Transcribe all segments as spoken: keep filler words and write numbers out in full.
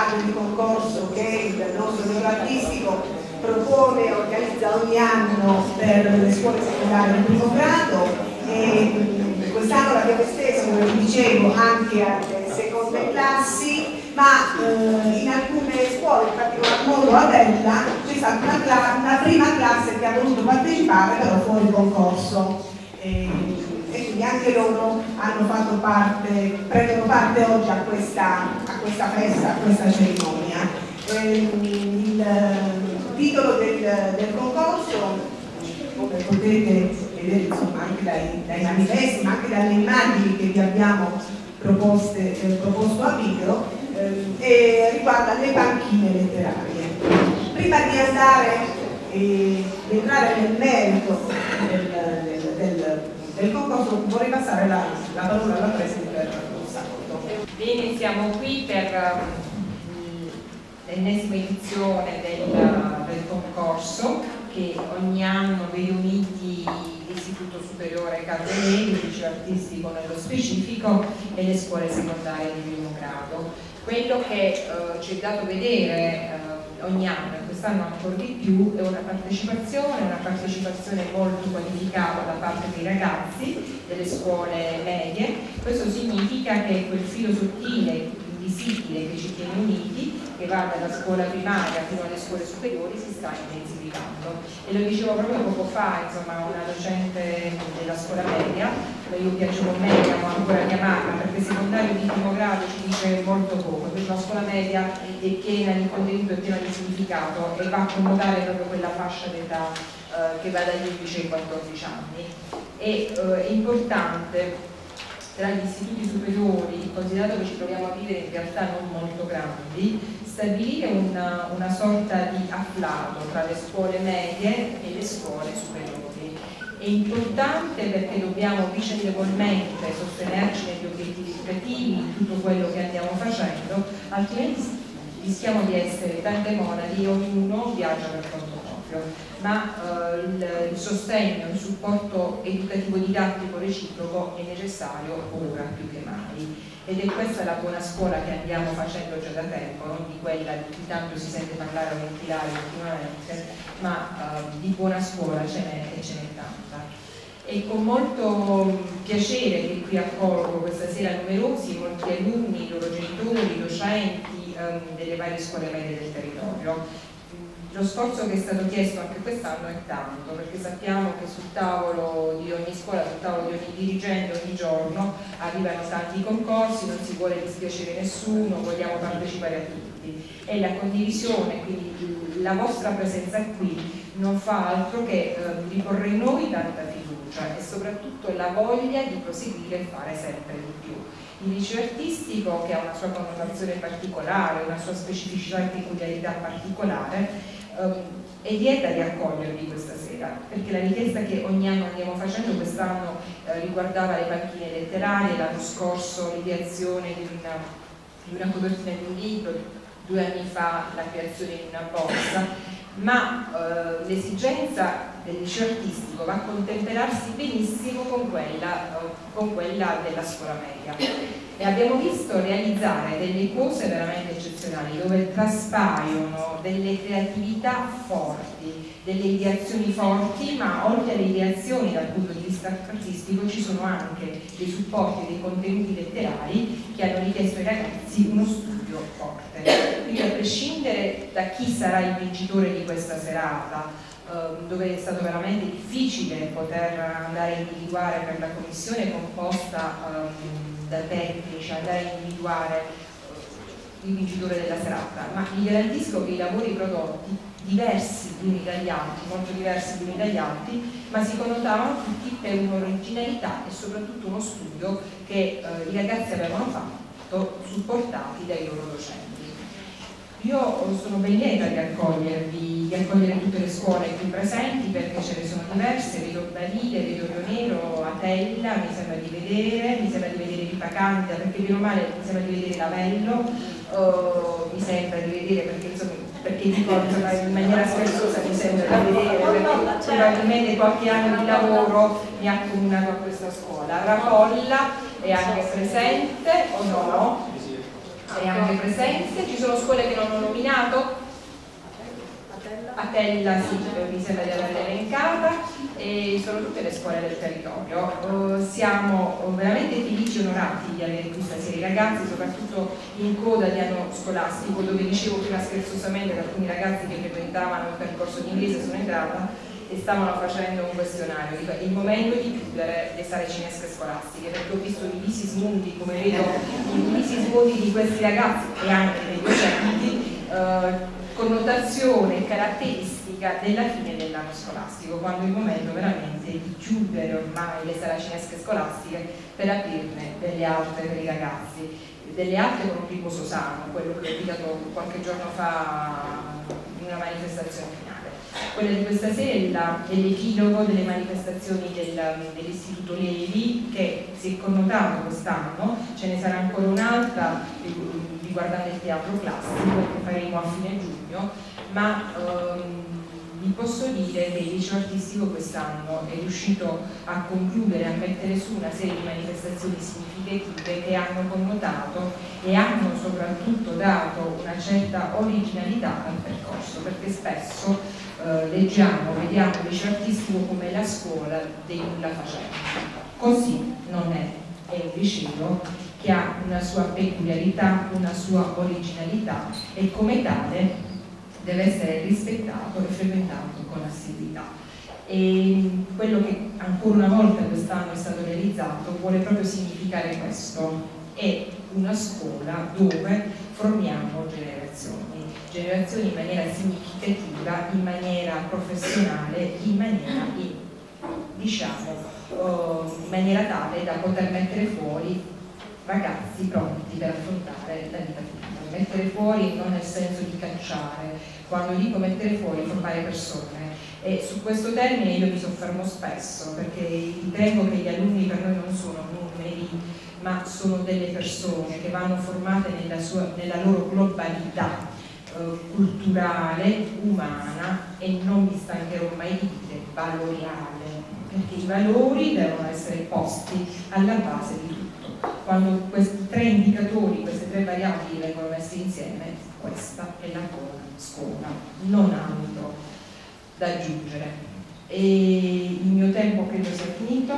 campionato di concorso che il nostro liceo artistico propone e organizza ogni anno per le scuole secondarie di primo grado, e quest'anno l'abbiamo esteso, come vi dicevo, anche alle seconde classi, ma eh, in alcune scuole, in particolar modo a Vella, c'è stata una, una prima classe che ha voluto partecipare però fuori concorso, e, e quindi anche loro hanno fatto parte, prendono parte oggi a questa, a questa festa, a questa cerimonia. Eh, il titolo del, del concorso, come potete vedere insomma, anche dai, dai manifesti ma anche dalle immagini che vi abbiamo proposte, eh, proposto a video, eh, e riguarda le panchine letterarie. Prima di andare e di entrare nel merito del, del, del, del concorso, vorrei passare la, la parola alla Presidente per un saluto. Bene, siamo qui per l'ennesima edizione del, del concorso che ogni anno vede uniti l'Istituto Superiore Cardelli, il liceo artistico nello specifico, e le scuole secondarie di primo grado. Quello che eh, ci è dato vedere eh, ogni anno, e quest'anno ancora di più, è una partecipazione, una partecipazione molto qualificata da parte dei ragazzi delle scuole medie. Questo significa che quel filo sottile, invisibile, che ci tiene uniti, che va dalla scuola primaria fino alle scuole superiori, si sta intensificando. E lo dicevo proprio poco fa, insomma, una docente della scuola media, io piacevo media, ma ancora chiamarla, perché secondario di primo grado ci dice molto poco, perché la scuola media è piena di contenuto, è piena di significato e va a accomodare proprio quella fascia d'età eh, che va dagli undici ai quattordici anni. E eh, è importante tra gli istituti superiori, considerato che ci troviamo a vivere in realtà non molto grandi, stabilire una, una sorta di afflato tra le scuole medie e le scuole superiori. È importante perché dobbiamo vicendevolmente sostenerci negli obiettivi educativi, in tutto quello che andiamo facendo, altrimenti rischiamo di essere tante monadi e ognuno viaggia per conto proprio. Ma eh, il, il sostegno, il supporto educativo didattico reciproco è necessario ora più che mai. Ed è questa la buona scuola che andiamo facendo già da tempo, non di quella di cui tanto si sente parlare o ventilare ultimamente, ma eh, di buona scuola ce n'è e ce n'è tanta. E con molto piacere che qui accolgo questa sera numerosi, molti alunni, i loro genitori, docenti ehm, delle varie scuole medie del territorio. Lo sforzo che è stato chiesto anche quest'anno è tanto, perché sappiamo che sul tavolo di ogni scuola, sul tavolo di ogni dirigente ogni giorno arrivano tanti concorsi, non si vuole dispiacere nessuno, vogliamo partecipare a tutti. E la condivisione, quindi la vostra presenza qui, non fa altro che eh, riporre in noi tanta fiducia e soprattutto la voglia di proseguire e fare sempre di più. Il liceo artistico, che ha una sua connotazione particolare, una sua specificità e peculiarità particolare, è lieta di accogliervi questa sera, perché la richiesta che ogni anno andiamo facendo, quest'anno eh, riguardava le panchine letterarie, l'anno scorso l'ideazione di una, di una copertina di un libro, due anni fa la creazione di una borsa, ma eh, l'esigenza del liceo artistico va a contemperarsi benissimo con quella, eh, con quella della scuola media. E abbiamo visto realizzare delle cose veramente eccezionali, dove traspaiono delle creatività forti, delle ideazioni forti, ma oltre alle ideazioni dal punto di vista artistico ci sono anche dei supporti, dei contenuti letterari che hanno richiesto ai ragazzi uno studio forte. Quindi, a prescindere da chi sarà il vincitore di questa serata, dove è stato veramente difficile poter andare a individuare per la commissione composta um, da tecnici, andare a individuare uh, il vincitore della serata, ma vi garantisco che i lavori prodotti, diversi gli uni dagli altri, molto diversi gli uni dagli altri, ma si connotavano tutti per un'originalità e soprattutto uno studio che uh, i ragazzi avevano fatto, supportati dai loro docenti. Io sono ben lieta di accogliervi, di accogliere tutte le scuole qui presenti, perché ce ne sono diverse, vedo Balile, vedo Rio Nero, Atella, mi sembra di vedere, mi sembra di vedere Ripa Candida, perché bene o male mi sembra di vedere Lavello, uh, mi sembra di vedere, perché insomma, perché dico insomma, in maniera scherzosa mi sembra di vedere, perché probabilmente qualche anno di lavoro mi ha accomunato a questa scuola. Rapolla è anche presente o no? è anche presente. Ci sono scuole che non ho nominato. Atella, sì, mi sembra di averla elencata, e sono tutte le scuole del territorio. Uh, siamo veramente felici e onorati di avere qui stasera i ragazzi, soprattutto in coda di anno scolastico, dove dicevo prima scherzosamente che alcuni ragazzi che frequentavano il percorso di inglese sono entrata e stavano facendo un questionario, dico, è il momento di chiudere le sale cinesche scolastiche, perché ho visto i visi smuti, come vedo i visi smuti di questi ragazzi e anche dei docenti, uh, connotazione caratteristica della fine dell'anno scolastico, quando è il momento veramente di chiudere ormai le sale cinesche scolastiche per aprirne delle altre per i ragazzi, delle altre con un riposo sano, quello che ho invitato qualche giorno fa in una manifestazione finale. Quella di questa sera è l'epilogo delle manifestazioni del, dell'Istituto Levi, che si è connotato quest'anno, ce ne sarà ancora un'altra riguardante il teatro classico che faremo a fine giugno, ma ehm, vi posso dire che il liceo artistico quest'anno è riuscito a concludere, a mettere su una serie di manifestazioni significative che hanno connotato e hanno soprattutto dato una certa originalità al percorso, perché spesso eh, leggiamo, vediamo il liceo artistico come la scuola dei nulla facenti. Così non è, è un liceo che ha una sua peculiarità, una sua originalità e come tale deve essere rispettato e frequentato con assiduità. E quello che ancora una volta quest'anno è stato realizzato vuole proprio significare questo: è una scuola dove formiamo generazioni, generazioni in maniera significativa, in maniera professionale, in maniera, in, diciamo, uh, in maniera tale da poter mettere fuori ragazzi pronti per affrontare la vita futura. Mettere fuori non nel senso di cacciare, quando dico mettere fuori, formare persone, e su questo termine io mi soffermo spesso perché ritengo che gli alunni per noi non sono numeri, ma sono delle persone che vanno formate nella, sua, nella loro globalità eh, culturale, umana e non mi stancherò mai di dire valoriale, perché i valori devono essere posti alla base di tutto. Quando questi tre indicatori, queste tre variabili vengono messi insieme, questa è la buona scuola, non altro da aggiungere. E il mio tempo credo sia finito.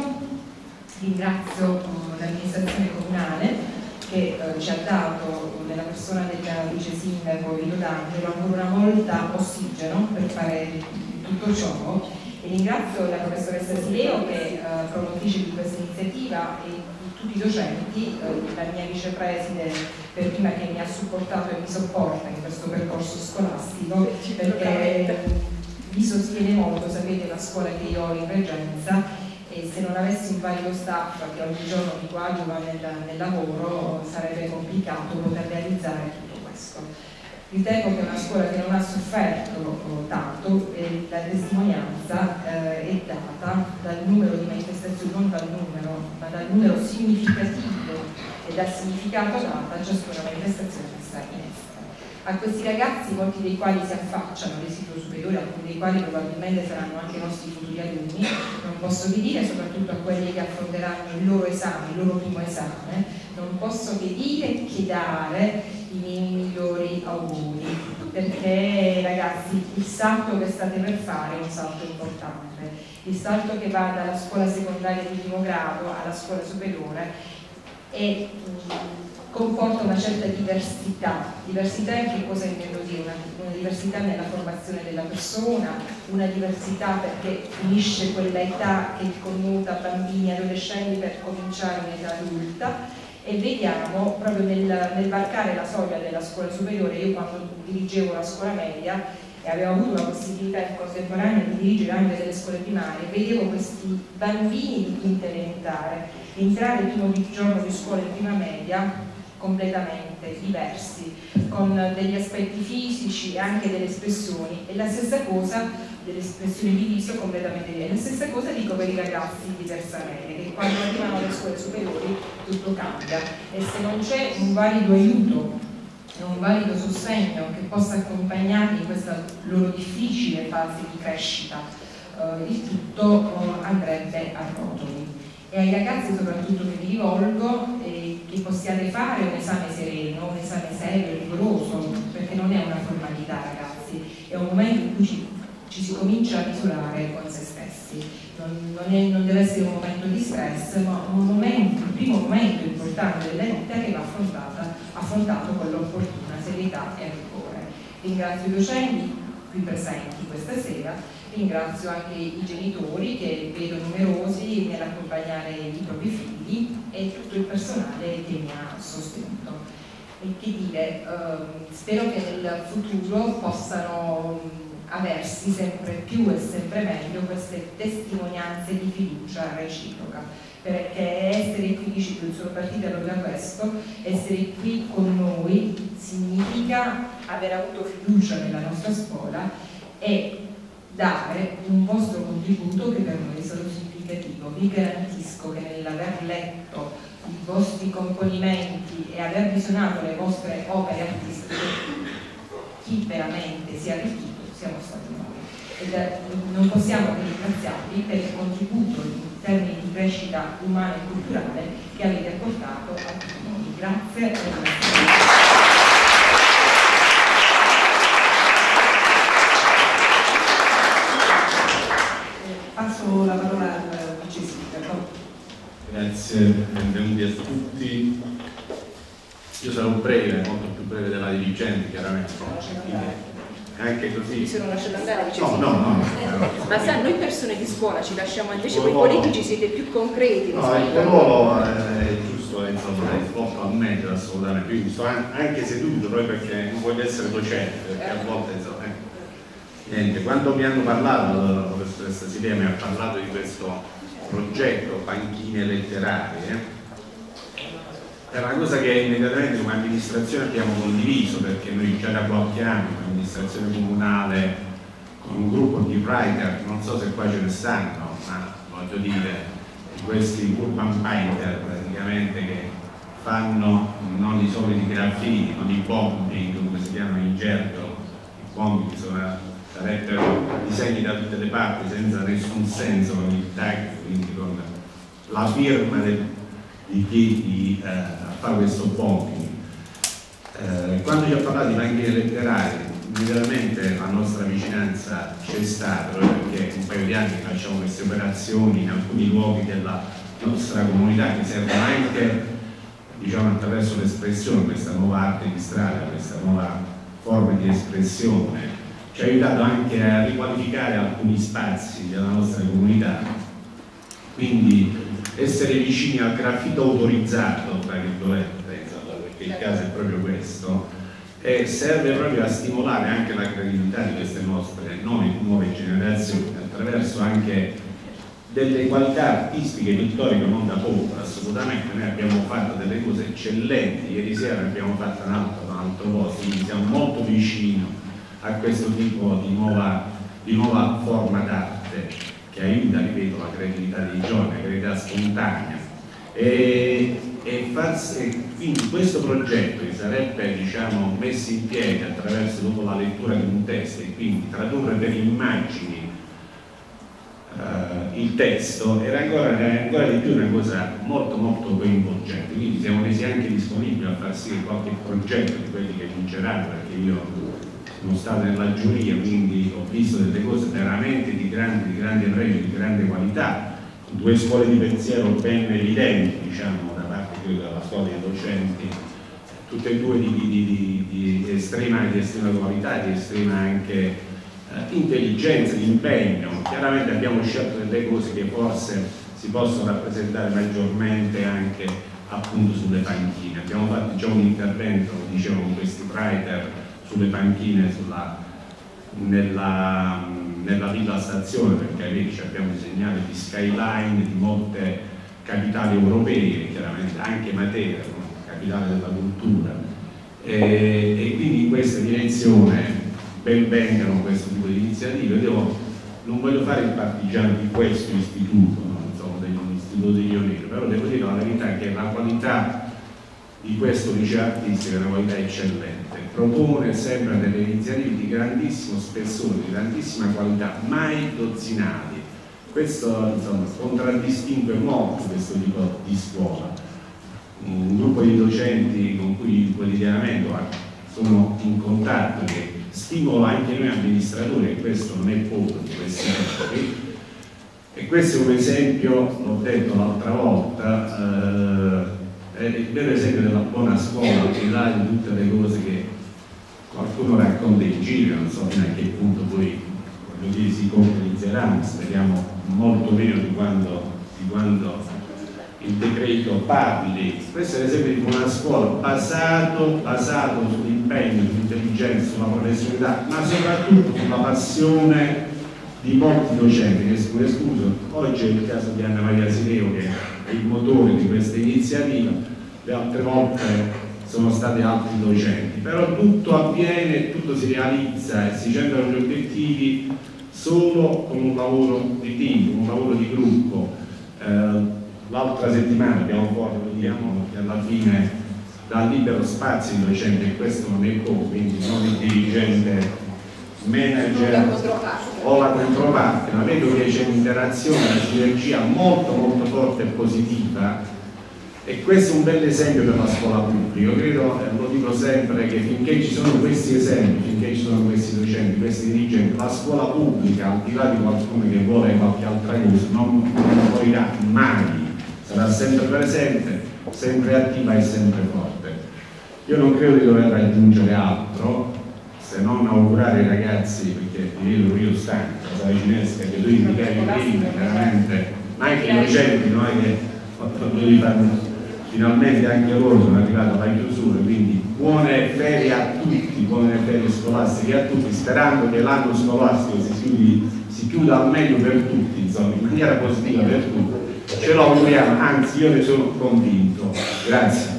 Ringrazio l'amministrazione comunale che eh, ci ha dato, nella persona del vice sindaco Vito D'Angelo, ancora una volta ossigeno per fare tutto ciò, e ringrazio la professoressa Sileo che è eh, promotrice di questa iniziativa e tutti i docenti, eh, la mia vicepreside per prima che mi ha supportato e mi sopporta in questo percorso scolastico, perché mi sostiene molto, sapete la scuola che io ho in reggenza, e se non avessi un valido staff che ogni giorno mi coadiuva nel, nel lavoro sarebbe complicato poter realizzare tutto questo. Ritengo che è una scuola che non ha sofferto tanto e la testimonianza eh, è data dal numero di manifestazioni, non dal numero, ma dal numero significativo e dal significato dato a ciascuna manifestazione che sta in essere. A questi ragazzi, molti dei quali si affacciano all'istituto superiore, alcuni dei quali probabilmente saranno anche i nostri futuri alunni, non posso che dire, soprattutto a quelli che affronteranno il loro esame, il loro primo esame, non posso che dire che dare i miei migliori auguri, perché ragazzi il salto che state per fare è un salto importante, il salto che va dalla scuola secondaria di primo grado alla scuola superiore e mh, comporta una certa diversità. Diversità in che cosa intendo dire? Una, una diversità nella formazione della persona, una diversità perché finisce quella età che connota bambini e adolescenti per cominciare un'età adulta, e vediamo proprio nel, nel varcare la soglia della scuola superiore. Io quando dirigevo la scuola media e avevo avuto la possibilità in contemporanea di dirigere anche delle scuole primarie, vedevo questi bambini di quinta elementare entrare il primo giorno di scuola in prima media completamente diversi, con degli aspetti fisici e anche delle espressioni, e la stessa cosa delle espressioni di viso completamente diverse. La stessa cosa dico per i ragazzi diversamente, che quando arrivano alle scuole superiori tutto cambia, e se non c'è un valido aiuto e un valido sostegno che possa accompagnarli in questa loro difficile fase di crescita, eh, il tutto eh, andrebbe a rotoli. E ai ragazzi soprattutto che vi rivolgo eh, che possiate fare un esame sereno, un esame serio, rigoroso, perché non è una formalità, ragazzi, è un momento in cui ci, ci si comincia a misurare con se stessi, non, non, è, non deve essere un momento di stress, ma un momento, il primo momento importante della vita che va affrontata, affrontato con l'opportuna serietà e rigore. Ringrazio i docenti qui presenti questa sera, ringrazio anche i genitori che vedo numerosi nell'accompagnare i propri figli e tutto il personale che mi ha sostenuto. E che dire, ehm, spero che nel futuro possano aversi sempre più e sempre meglio queste testimonianze di fiducia reciproca, perché essere qui, sono partita proprio da questo, essere qui con noi significa aver avuto fiducia nella nostra scuola e dare un vostro contributo che per noi è stato significativo. Vi garantisco che nell'aver letto i vostri componimenti e aver visionato le vostre opere artistiche, chi veramente si è arricchito siamo stati noi. Ed non possiamo che ringraziarvi per il contributo in termini di crescita umana e culturale che avete apportato a tutti noi. Grazie e grazie. Passo la parola al vice sindaco. Grazie, benvenuti a tutti. Io sarò breve, molto più breve della dirigente, chiaramente. Quindi anche così. Mi sono lasciato andare, vice no, sindaco. no, no, no. Ma sa, noi persone di scuola ci lasciamo, invece voi ruolo... politici siete più concreti. No, il tuo ruolo è giusto, è svolto al meglio, assolutamente. Quindi sto anche seduto proprio perché non voglio essere docente, perché a volte insomma. Eh. Niente, quando mi hanno parlato, la professoressa Silvia mi ha parlato di questo progetto Panchine Letterarie, è una cosa che immediatamente come amministrazione abbiamo condiviso, perché noi già da qualche anno, amministrazione comunale, con un gruppo di writer, non so se qua ce ne stanno, ma voglio dire, questi urban painter praticamente che fanno non i soliti graffiti, non i bombing, come si chiamano in gergo, i bombing sono sarebbero disegni da tutte le parti senza nessun senso, con il tag, quindi con la firma del, di chi eh, fa questo bombing. Eh, quando ci ha parlato di panchine letterarie, immediatamente la nostra vicinanza c'è stata, perché un paio di anni facciamo queste operazioni in alcuni luoghi della nostra comunità che servono anche, diciamo, attraverso l'espressione, questa nuova arte di strada, questa nuova forma di espressione. Ci ha aiutato anche a riqualificare alcuni spazi della nostra comunità, quindi essere vicini al graffito autorizzato, tra virgolette, perché il caso è proprio questo, e serve proprio a stimolare anche la creatività di queste nostre nuove, nuove generazioni attraverso anche delle qualità artistiche, pittoriche non da poco, assolutamente. Noi abbiamo fatto delle cose eccellenti, ieri sera abbiamo fatto un altro, un altro posto, quindi siamo molto vicini a questo tipo di nuova, di nuova forma d'arte che aiuta, ripeto, la creatività dei giovani, la creatività spontanea. E, e farsi, quindi questo progetto che sarebbe, diciamo, messo in piedi attraverso dopo la lettura di un testo e quindi tradurre per immagini Uh, il testo era ancora, era ancora di più una cosa molto molto coinvolgente, quindi siamo resi anche disponibili a far sì che qualche progetto di quelli che vinceranno, perché io sono stato nella giuria, quindi ho visto delle cose veramente di grande, di grande pregio, di grande qualità, due scuole di pensiero ben evidenti, diciamo, da parte della scuola dei docenti, tutte e due di, di, di, di, estrema, di estrema qualità, di estrema anche intelligenza, di impegno. Chiaramente abbiamo scelto delle cose che forse si possono rappresentare maggiormente anche appunto sulle panchine. Abbiamo fatto già un intervento, dicevo, con questi writer sulle panchine sulla, nella, nella villa stazione, perché lì ci abbiamo disegnato di skyline di molte capitali europee, chiaramente anche Matera, capitale della cultura, e, e quindi in questa direzione ben vengano questo tipo di iniziative. Io non voglio fare il partigiano di questo istituto, no? Insomma, dell'istituto di Ionero, però devo dire la verità che la qualità di questo liceo artistico è una qualità eccellente, propone sempre delle iniziative di grandissimo spessore, di grandissima qualità, mai dozzinali. questo insomma, contraddistingue molto questo tipo di scuola. Un gruppo di docenti con cui quotidianamente sono in contatto, che stimola anche noi amministratori, e questo non è poco di questi tempi. E questo è un esempio, l'ho detto l'altra volta, eh, è il vero esempio della buona scuola, al di là di tutte le cose che qualcuno racconta in giro, non so fino a che punto poi voglio dire, si concretizzeranno, speriamo molto meno di quando, di quando il decreto parli. Questo è l'esempio di una scuola basato, basato sull'impegno, sull'intelligenza, sulla professionalità, ma soprattutto sulla passione di molti docenti, che scuso, oggi è il caso di Anna Maria Sileo che è il motore di questa iniziativa, le altre volte sono stati altri docenti, però tutto avviene, tutto si realizza e si centrano gli obiettivi solo con un lavoro di team, un lavoro di gruppo. Eh, L'altra settimana abbiamo fuori, lo diciamo, che alla fine dà libero spazio ai docenti, e questo non è poco, quindi non il dirigente, manager o la controparte, ma vedo che c'è un'interazione, una sinergia molto molto forte e positiva, e questo è un bel esempio per la scuola pubblica. Io credo, eh, lo dico sempre, che finché ci sono questi esempi, finché ci sono questi docenti, questi dirigenti, la scuola pubblica, al di là di qualcuno che vuole qualche altra cosa, non, non morirà mai, sarà sempre presente, sempre attiva e sempre forte. Io non credo di dover aggiungere altro, se non augurare ai ragazzi, perché ti vedo io stanco, la Cinesca, che tu indicavi prima, veramente, ma anche i docenti, noi che devi fare, finalmente anche loro sono arrivati alla chiusura, quindi buone ferie a tutti, buone ferie scolastiche a tutti, sperando che l'anno scolastico si, chiudi, si chiuda al meglio per tutti, insomma, in maniera positiva per tutti. Ce lo auguriamo, anzi io ne sono convinto. Grazie.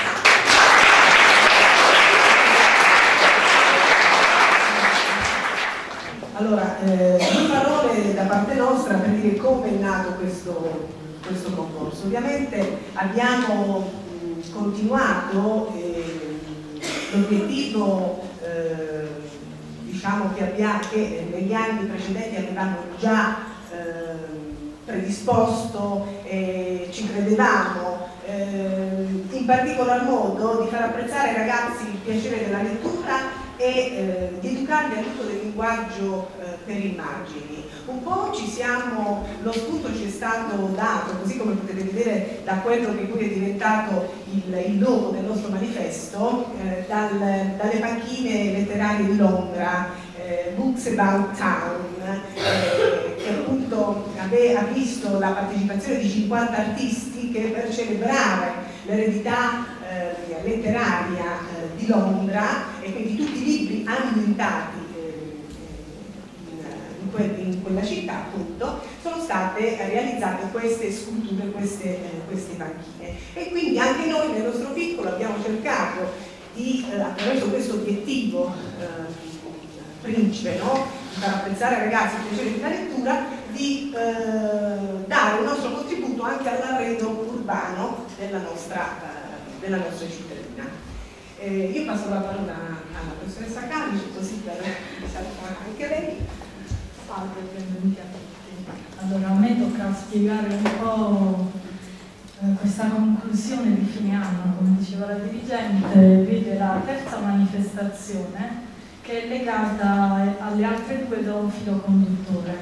Allora, eh, due parole da parte nostra per dire come è nato questo, questo concorso. Ovviamente abbiamo mh, continuato, eh, l'obiettivo eh, diciamo che, abbia, che negli anni precedenti avevamo già eh, predisposto e ci credevamo, eh, in particolar modo di far apprezzare ai ragazzi il piacere della lettura e eh, di educarli all'uso del linguaggio eh, per immagini. Un po' ci siamo, lo spunto ci è stato dato, così come potete vedere da quello che poi è diventato il, il logo del nostro manifesto, eh, dal, dalle panchine letterarie di Londra, eh, Books About Town, eh, che appunto ave, ha visto la partecipazione di cinquanta artisti che per celebrare l'eredità eh, letteraria eh, di Londra, e quindi tutti i libri ambientati eh, in, in, que in quella città, appunto, sono state realizzate queste sculture, queste, eh, queste panchine. E quindi anche noi nel nostro piccolo abbiamo cercato di, eh, attraverso questo obiettivo eh, principe, no? Di far apprezzare ai ragazzi il piacere della lettura, di eh, dare un nostro contributo anche all'arredo urbano della nostra, eh, della nostra cittadina. Eh, io passo la parola alla professoressa Calice, così per salutare anche lei. Salve, benvenuti a tutti. Allora, a me tocca spiegare un po' eh, questa conclusione di fine anno, come diceva la dirigente, vede la terza manifestazione che è legata alle altre due da un filo conduttore.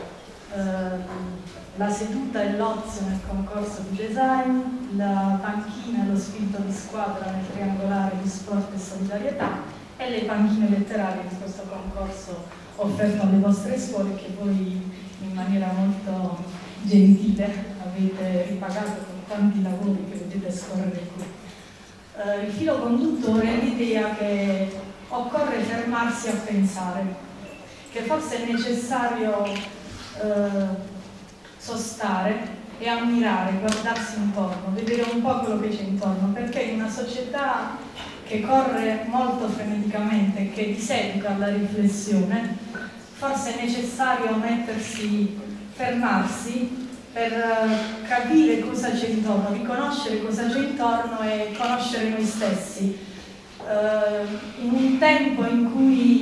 Eh, la seduta e l'ozio nel concorso di design, la panchina e lo spirito di squadra nel triangolare di sport e solidarietà, e le panchine letterarie di questo concorso offerto alle vostre scuole, che voi in maniera molto gentile avete ripagato con tanti lavori che vedete scorrere qui. Eh, il filo conduttore è l'idea che occorre fermarsi a pensare, che forse è necessario eh, sostare e ammirare, guardarsi intorno, vedere un po' quello che c'è intorno, perché in una società che corre molto freneticamente, che diseduca alla riflessione, forse è necessario mettersi, fermarsi per capire cosa c'è intorno, riconoscere cosa c'è intorno e conoscere noi stessi. Uh, in un tempo in cui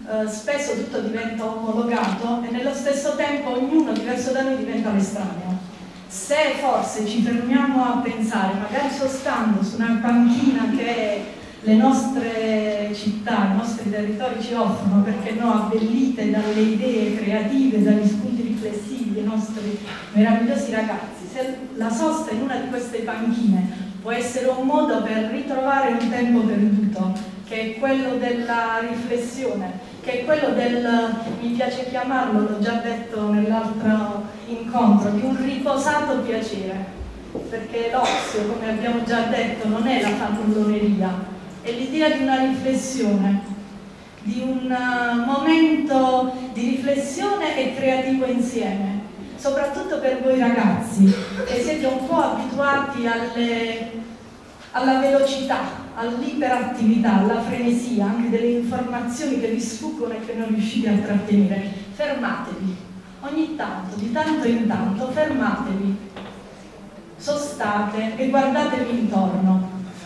eh, spesso tutto diventa omologato e nello stesso tempo ognuno diverso da noi diventa l'estraneo. Se forse ci fermiamo a pensare, magari sostando su una panchina che le nostre città, i nostri territori ci offrono, perché no, abbellite dalle idee creative, dagli spunti riflessivi dei nostri meravigliosi ragazzi, se la sosta in una di queste panchine può essere un modo per ritrovare un tempo perduto, che è quello della riflessione, che è quello del, mi piace chiamarlo, l'ho già detto nell'altro incontro, di un riposato piacere, perché l'ozio, come abbiamo già detto, non è la fannuloneria, è l'idea di una riflessione, di un momento di riflessione e creativo insieme, soprattutto per voi ragazzi che siete un po' abituati alle, alla velocità, all'iperattività, alla frenesia, anche delle informazioni che vi sfuggono e che non riuscite a trattenere. Fermatevi, ogni tanto, di tanto in tanto, fermatevi, sostate e guardatevi intorno.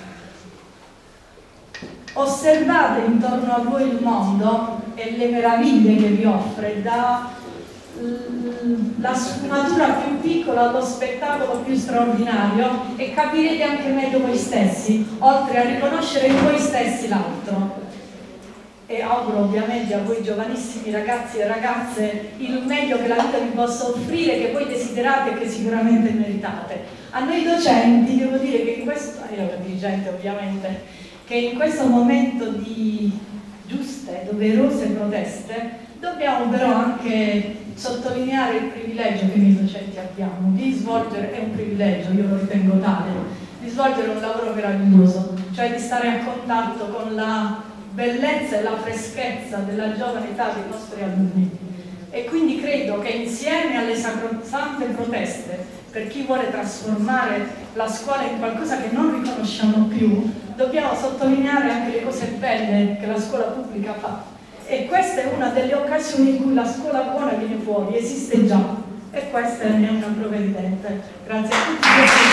Osservate intorno a voi il mondo e le meraviglie che vi offre, da la sfumatura più piccola allo spettacolo più straordinario, e capirete anche meglio voi stessi, oltre a riconoscere in voi stessi l'altro. E auguro ovviamente a voi giovanissimi ragazzi e ragazze il meglio che la vita vi possa offrire, che voi desiderate e che sicuramente meritate. A noi docenti devo dire che in questo, io ero dirigente ovviamente, che in questo momento di giuste, doverose proteste dobbiamo però anche sottolineare il privilegio che noi docenti abbiamo di svolgere, è un privilegio, io lo ritengo tale, di svolgere un lavoro meraviglioso, cioè di stare a contatto con la bellezza e la freschezza della giovane età dei nostri alunni. E quindi credo che insieme alle sacrosante proteste per chi vuole trasformare la scuola in qualcosa che non riconosciamo più, dobbiamo sottolineare anche le cose belle che la scuola pubblica fa. E questa è una delle occasioni in cui la scuola buona viene fuori, esiste già, e questa ne è una prova evidente. Grazie a tutti.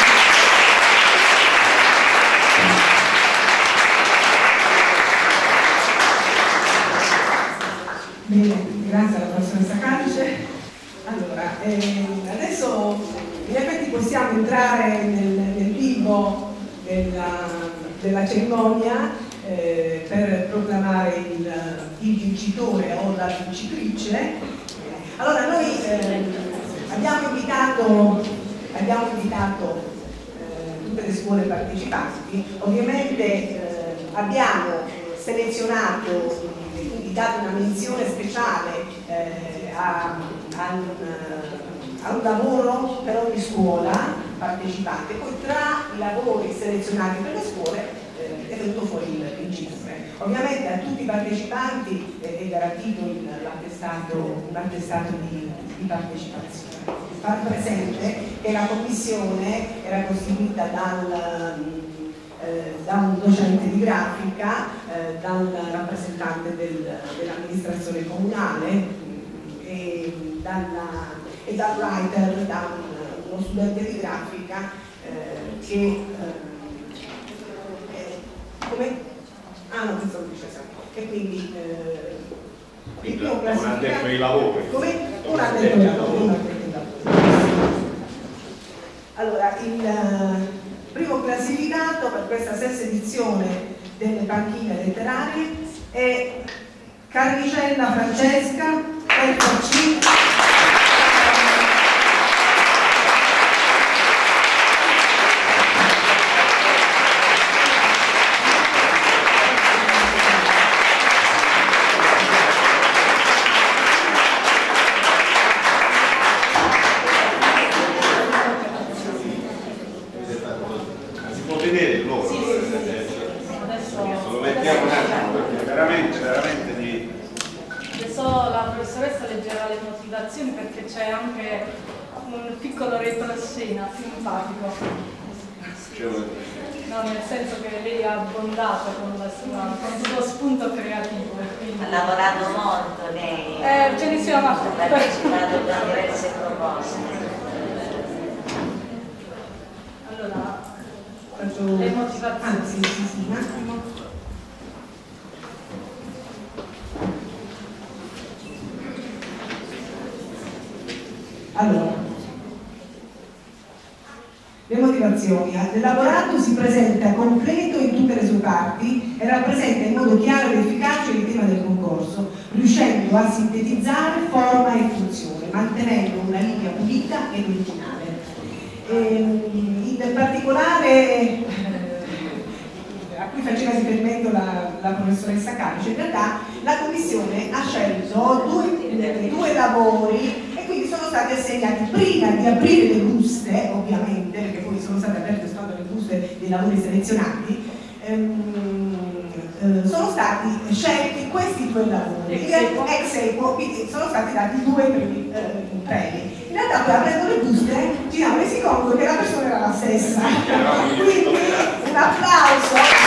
Bene, grazie alla professoressa Calice. Allora, eh, adesso in effetti possiamo entrare nel, nel vivo della, della cerimonia eh, per proclamare il, il vincitore o la vincitrice. Allora, noi eh, abbiamo invitato, abbiamo invitato eh, tutte le scuole partecipanti, ovviamente eh, abbiamo selezionato, quindi dato una menzione speciale eh, a, a, un, a un lavoro per ogni scuola partecipante. Poi tra i lavori selezionati per le scuole eh, è venuto fuori il vincitore. Ovviamente a tutti i partecipanti eh, è garantito l'attestato di, di partecipazione. Far presente che la commissione era costituita dal Eh, da un docente di grafica, eh, dal rappresentante del, dell'amministrazione comunale mh, e, dalla, e dal writer, da un, uno studente di grafica eh, che eh, come? Ah no, questo lo dice sempre. E quindi eh, il primo classificato, un addetto ai lavori. Come? Un addetto ai lavori. Allora, il primo classificato per questa stessa edizione delle panchine letterarie è Carnicella Francesca, F C. Perché c'è anche un piccolo retroscena simpatico, no, nel senso che lei ha abbondato con, la sua, con il suo spunto creativo. Quindi... Ha lavorato molto lei, eh, ce ne siamo ha partecipato a diverse proposte. Allora, Faccio... le motivazioni. Anzi, sì, sì, un attimo. Allora, le motivazioni. L'elaborato si presenta completo in tutte le sue parti e rappresenta in modo chiaro ed efficace il tema del concorso, riuscendo a sintetizzare forma e funzione, mantenendo una linea pulita ed originale. E, in particolare, a cui faceva riferimento la, la professoressa Calice, in realtà la Commissione ha scelto due, due lavori e quindi sono stati assegnati, prima di aprire le buste, ovviamente, perché poi sono state aperte soltanto le buste dei lavori selezionati, ehm, eh, sono stati scelti questi due lavori, ex equo, quindi sono stati dati due premi. Eh, premi. In realtà poi aprendo le buste ci siamo resi conto che la persona era la stessa, quindi un applauso.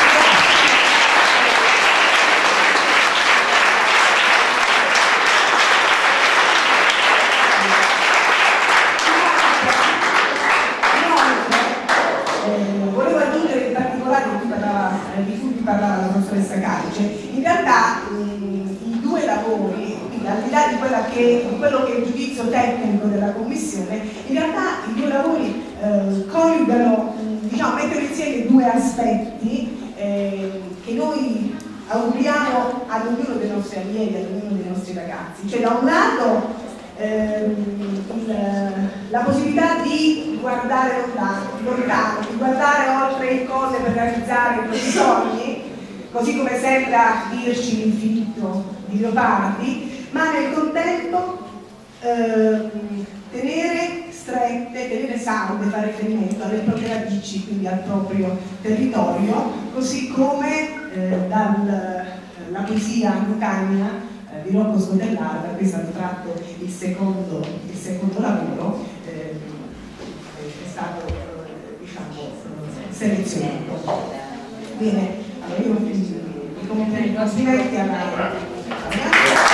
Di cui parlava la professoressa Calice, in realtà mh, i due lavori, al di là di, quella che, di quello che è il giudizio tecnico della Commissione, in realtà i due lavori eh, coniugano, diciamo, mettono insieme due aspetti eh, che noi auguriamo ad ognuno dei nostri allievi, ad ognuno dei nostri ragazzi. Cioè, da un lato ehm, il, la possibilità di guardare lontano, lontano, di guardare oltre il colle per realizzare i propri sogni, così come sembra dirci l'infinito di Leopardi, ma nel contempo ehm, tenere strette, tenere salde, fare riferimento alle proprie radici, quindi al proprio territorio, così come eh, dalla poesia lucania eh, di Rocco Scodellaro, da cui è stato tratto il secondo, il secondo lavoro, eh, è stato eh, diciamo, selezionato. Bene, allora io mi complimenti alla, alla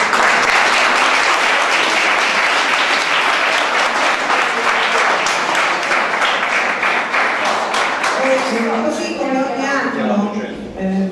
così come ogni anno eh,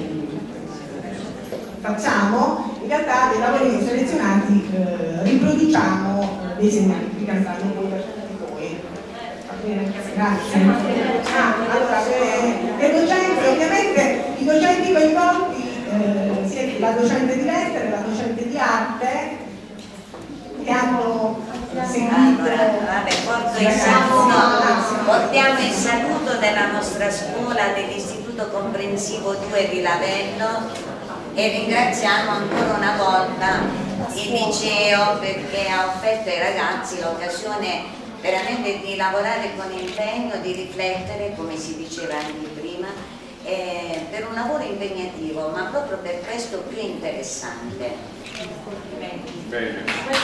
facciamo, in realtà dei lavori selezionati eh, riproduciamo eh, dei segnali cantando poi per tutti voi. Va bene? Grazie. Ah, allora, eh, le docenti, ovviamente i docenti coinvolti, eh, sia la docente di lettere, la docente di arte, che hanno seguito. Allora, vabbè, porto il saluto, portiamo il saluto della nostra scuola, dell'Istituto Comprensivo due di Lavello, e ringraziamo ancora una volta il liceo perché ha offerto ai ragazzi l'occasione veramente di lavorare con impegno, di riflettere, come si diceva anche prima, eh, per un lavoro impegnativo, ma proprio per questo più interessante. Bene.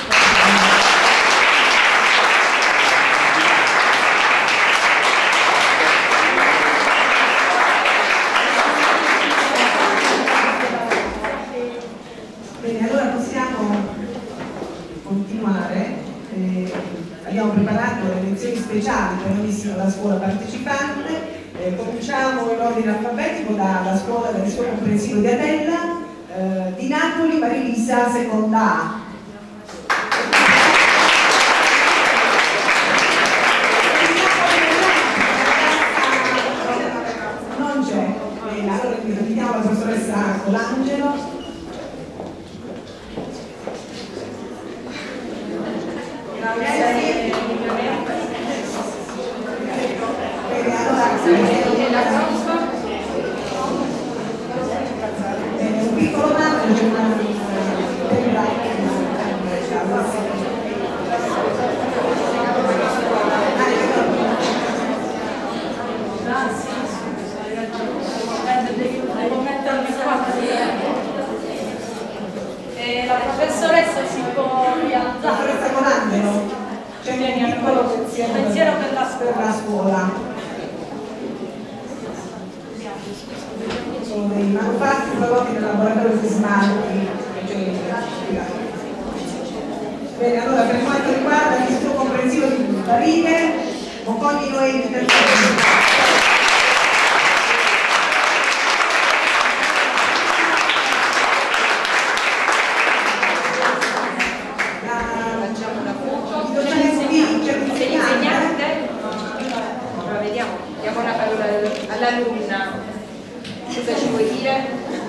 Bene, allora possiamo continuare. Eh, abbiamo preparato le lezioni speciali per ogni singola scuola partecipante. Eh, cominciamo in ordine alfabetico dalla scuola del liceo comprensivo di Atella, eh, di Napoli, Marilisa, seconda A. Non c'è. Bene, allora invitiamo la professoressa Colangelo. Un piccolo marco c'è una e la professoressa si può rialzare. La professoressa Colangelo, c'è un piccolo pensiero, pensiero per la scuola. Per la scuola. Sono dei manufatti prodotti nel laboratorio di smalti. Bene, allora per quanto riguarda l'Istituto Comprensivo di Barine, Bocconi Noemi per i docenti all'alunna, cosa ci vuoi dire?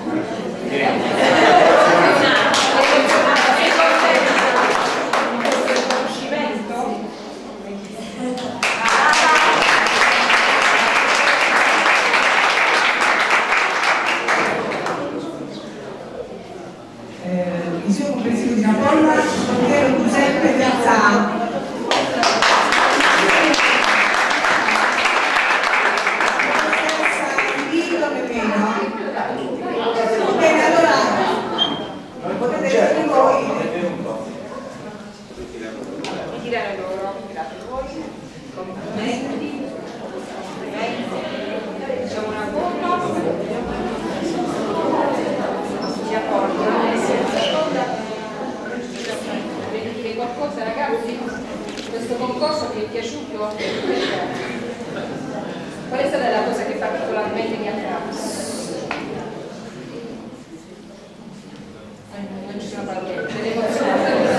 Eh, Istituto Comprensivo di Napolla, Dottor Giuseppe Piazzano. Bene, allora potete essere voi. Tirare loro, grazie a voi. Complimenti. Facciamo una foto. Si accorgono. Volete dire qualcosa, ragazzi? Questo concorso vi è piaciuto? Qual è stata la cosa che particolarmente vi ha attratto? Non ci sono parole, le emozioni.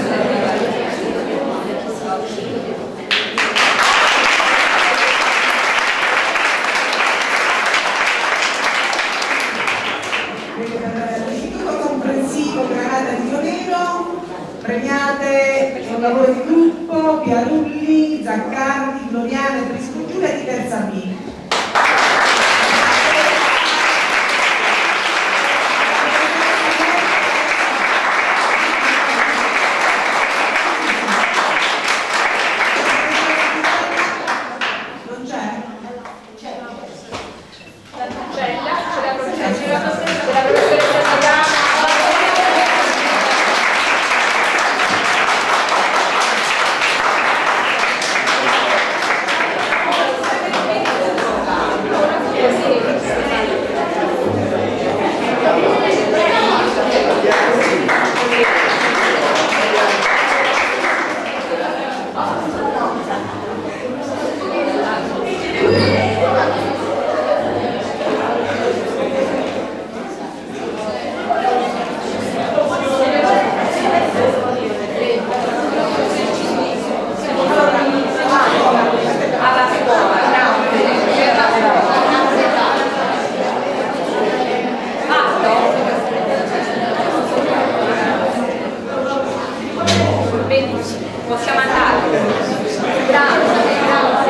L'Istituto Comprensivo Granata di Ionero, premiate il lavoro di gruppo Piarulli, Zaccardi, Gloriana e Triscultura di terza B. Possiamo andare. Grazie, grazie.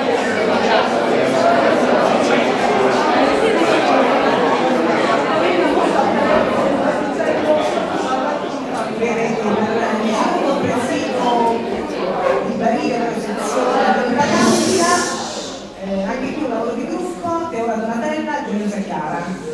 Bene, l'Istituto Comprensivo di Barile, la sezione di Vacanza, eh, anche qui un lavoro di gruppo, Teora Donatella, Gioiosa Chiara.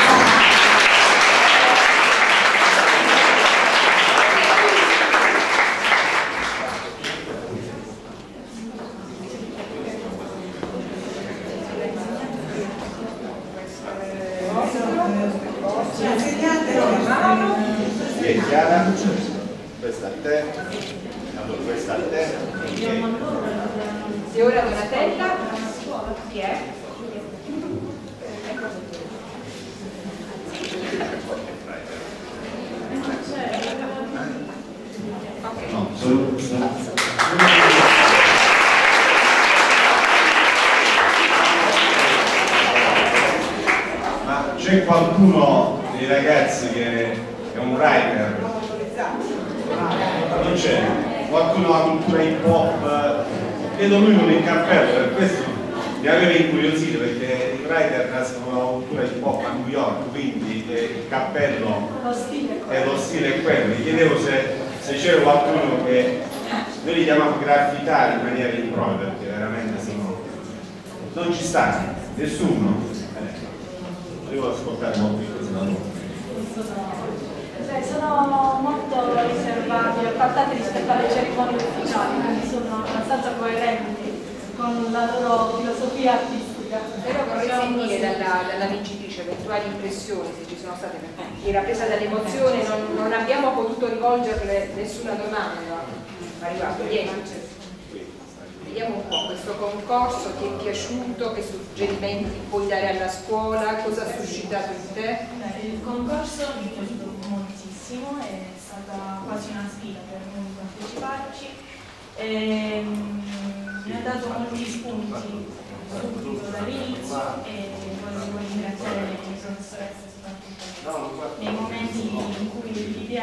Chiara, questa a te, allora questa a te. E ora Donatella, chi è? Ok. No, sono, sono... Ma c'è qualcuno dei ragazzi che è un writer? Non c'è, qualcuno ha cultura hip hop, vedo lui con il cappello, per questo mi aveva incuriosito perché i writer nascono la cultura hip hop a New York, quindi il cappello è lo stile è quello. Mi chiedevo se, se c'era qualcuno che noi li chiamiamo graffitari in maniera impropria, perché veramente sono... non ci sta, nessuno. Eh, devo ascoltare molto di cose da loro. Cioè, sono molto riservati, appartati rispetto alle cerimonie ufficiali, quindi sono abbastanza coerenti con la loro filosofia artistica. Però vorrei sentire dalla, dalla vincitrice eventuali impressioni, se ci sono state, perché era presa dall'emozione, non, non abbiamo potuto rivolgerle nessuna domanda a riguardo. Vieni. Vediamo un po' questo concorso, ti è piaciuto, che suggerimenti puoi dare alla scuola, cosa ha suscitato in te? Il concorso mi è piaciuto moltissimo, è stata quasi una sfida per noi parteciparci e mi ha dato molti spunti subito dall'inizio e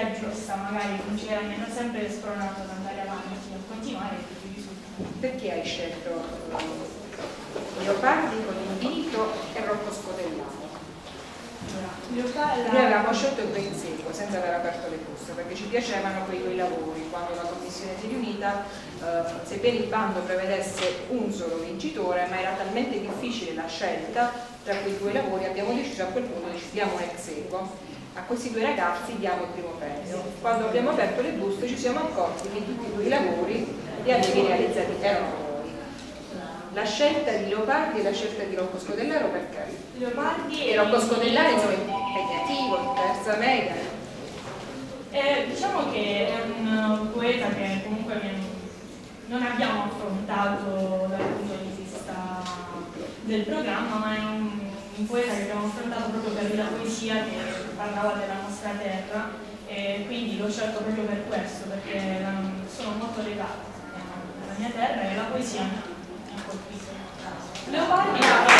via giusta, magari considera mi hanno sempre spronato ad andare avanti, a continuare i risultati. Perché hai scelto Leopardi con Infinito e Rocco Scodellaro? Noi avevamo scelto il Penseco senza aver aperto le buste perché ci piacevano quei due lavori. Quando la commissione si è riunita, eh, sebbene il bando prevedesse un solo vincitore, ma era talmente difficile la scelta tra quei due lavori, abbiamo deciso a quel punto di diamo un ex equo. A questi due ragazzi diamo il primo premio. Quando abbiamo aperto le buste ci siamo accorti che tutti e due i lavori li avevi realizzati erano voi. La scelta di Leopardi e la scelta di Rocco Scodellaro perché? Leopardi e Rocco Scodellaro insomma è impegnativo, terza media. Eh, diciamo che è un poeta che comunque non abbiamo affrontato dal punto di vista del programma, ma è un, un poeta che abbiamo affrontato proprio per la poesia che parlava della nostra terra, e quindi l'ho scelto proprio per questo, perché sono molto legato alla mia terra e la poesia mi ha colpito. Leopardi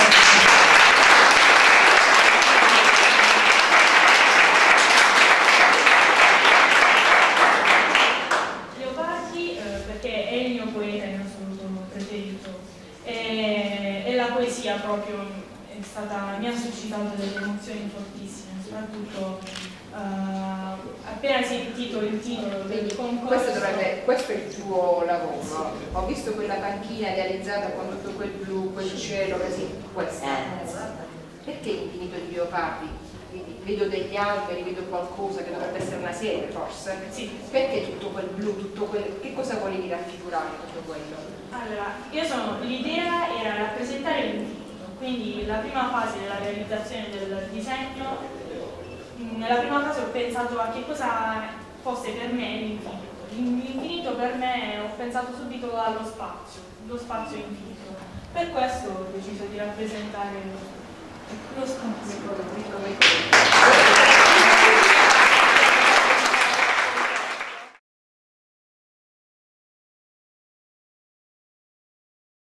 Leopardi eh, perché è il mio poeta in assoluto preferito e, e la poesia proprio è stata, mi ha suscitato delle emozioni fortissime, soprattutto uh, appena sentito il titolo del concorso. Questo, dovrebbe, questo è il tuo lavoro. Ho visto quella panchina realizzata con tutto quel blu, quel cielo, così, questa. Perché Infinito di Leopardi? Quindi vedo degli alberi, vedo qualcosa che dovrebbe essere una serie forse. Sì. Perché tutto quel blu, tutto quel. Che cosa volevi raffigurare tutto quello? Allora, io sono, l'idea era rappresentare l'infinito, quindi la prima fase della realizzazione del disegno, nella prima fase ho pensato a che cosa fosse per me l'infinito. L'infinito per me ho pensato subito allo spazio, lo spazio infinito. Per questo ho deciso di rappresentare lo spazio.